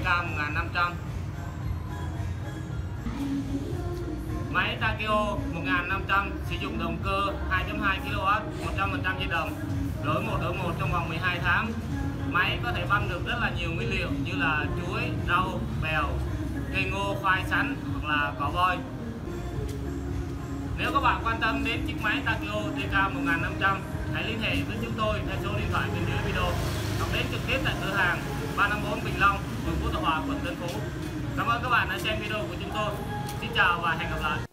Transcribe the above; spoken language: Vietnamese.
TK1500. Máy Takeo 1500 sử dụng động cơ 2.2 kW, 100% dây đồng, đổi 1 đổi 1 trong vòng 12 tháng. Máy có thể băm được rất là nhiều nguyên liệu như là chuối, rau, bèo, cây ngô, khoai sắn hoặc là cỏ voi. Nếu các bạn quan tâm đến chiếc máy Takeo TK1500, hãy liên hệ với chúng tôi theo số điện thoại bên dưới video hoặc đến trực tiếp tại cửa hàng 354 Bình Long, phường Phú Thọ Hòa, quận Tân Phú. Cảm ơn các bạn đã xem video của chúng tôi. Xin chào và hẹn gặp lại.